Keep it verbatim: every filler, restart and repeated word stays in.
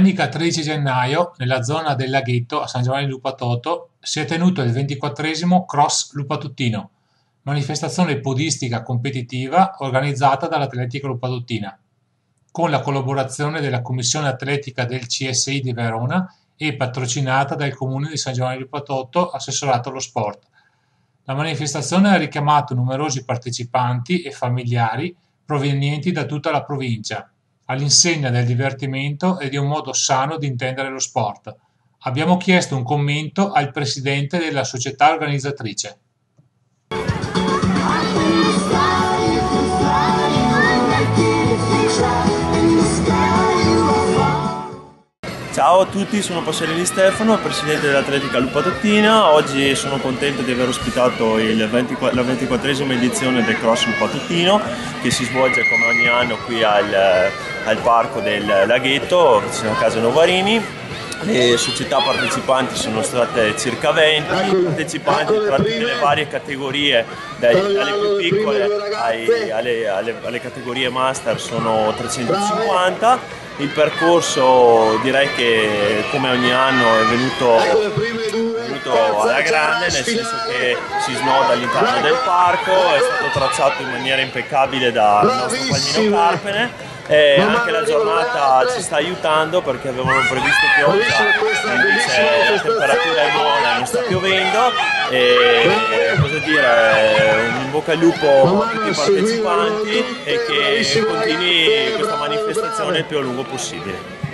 Domenica tredici gennaio, nella zona del laghetto a San Giovanni Lupatoto, si è tenuto il ventiquattresimo Cross Lupatuttino, manifestazione podistica competitiva organizzata dall'Atletica Lupatottina, con la collaborazione della Commissione Atletica del C S I di Verona e patrocinata dal Comune di San Giovanni Lupatoto, assessorato allo sport. La manifestazione ha richiamato numerosi partecipanti e familiari provenienti da tutta la provincia, all'insegna del divertimento e di un modo sano di intendere lo sport. Abbiamo chiesto un commento al presidente della società organizzatrice. Ciao a tutti, sono Passerini Stefano, presidente dell'Atletica Lupatottina. Oggi sono contento di aver ospitato il ventiquattro, la ventiquattresima edizione del Cross Lupatuttino, che si svolge come ogni anno qui al, al parco del laghetto, vicino a casa Novarini. Le società partecipanti sono state circa venti, partecipanti tra tutte le varie categorie, dai, dalle più piccole ai, alle, alle, alle categorie master sono trecentocinquanta. Il percorso direi che come ogni anno è venuto, è venuto alla grande, nel senso che si snoda all'interno del parco, è stato tracciato in maniera impeccabile dal nostro Palmino Carpene. E anche la giornata ci sta aiutando perché avevano previsto pioggia, invece la temperatura è buona, non sta piovendo e cosa dire, un in bocca al lupo a tutti i partecipanti e che continui questa manifestazione il più a lungo possibile.